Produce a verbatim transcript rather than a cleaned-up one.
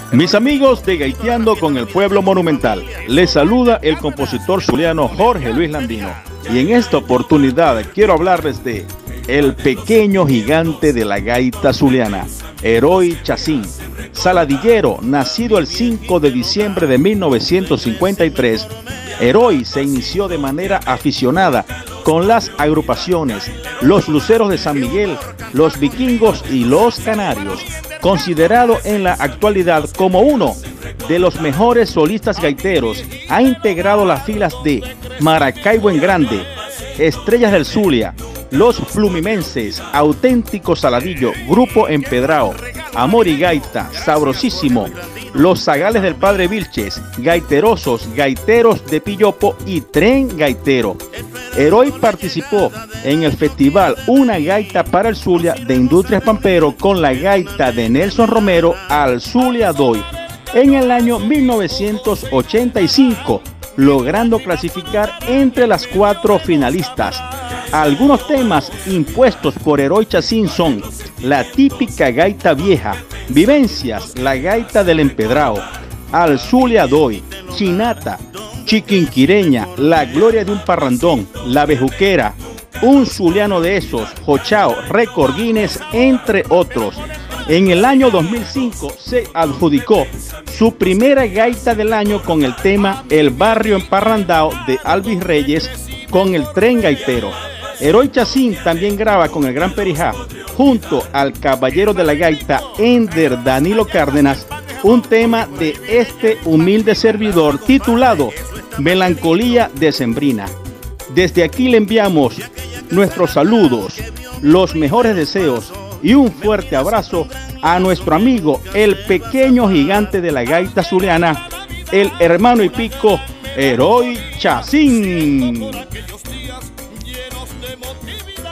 Mis amigos de Gaiteando con el Pueblo Monumental, les saluda el compositor zuliano Jorge Luis Landino, y en esta oportunidad quiero hablarles de el pequeño gigante de la gaita zuliana, Eroy Chacín, saladillero, nacido el cinco de diciembre de mil novecientos cincuenta y tres. Eroy se inició de manera aficionada con las agrupaciones Los Luceros de San Miguel, Los Vikingos y Los Canarios, considerado en la actualidad como uno de los mejores solistas gaiteros. Ha integrado las filas de Maracaibo en Grande, Estrellas del Zulia, Los Flumimenses, Auténtico Saladillo, Grupo Empedrao, Amor y Gaita, Sabrosísimo, Los Zagales del Padre Vilches, Gaiterosos, Gaiteros de Pillopo y Tren Gaitero. Eroy participó en el festival Una Gaita para el Zulia de Industrias Pampero con la gaita de Nelson Romero Al Zulia Doy en el año mil novecientos ochenta y cinco, logrando clasificar entre las cuatro finalistas. Algunos temas impuestos por Eroy Chacín son la típica gaita vieja, Vivencias, la gaita del Empedrao, Al Zulia Doy, Chinata, Chiquinquireña, La Gloria de un Parrandón, La Bejuquera, Un Zuliano de Esos, Jochao, Récord Guinness, entre otros. En el año dos mil cinco se adjudicó su primera gaita del año con el tema El Barrio Emparrandao de Alvis Reyes con el Tren Gaitero. Eroy Chacín también graba con el Gran Perijá, junto al caballero de la gaita Ender Danilo Cárdenas, un tema de este humilde servidor titulado Melancolía Decembrina. Desde aquí le enviamos nuestros saludos, los mejores deseos y un fuerte abrazo a nuestro amigo, el pequeño gigante de la gaita zuliana, el hermano y pico Eroy Chacín.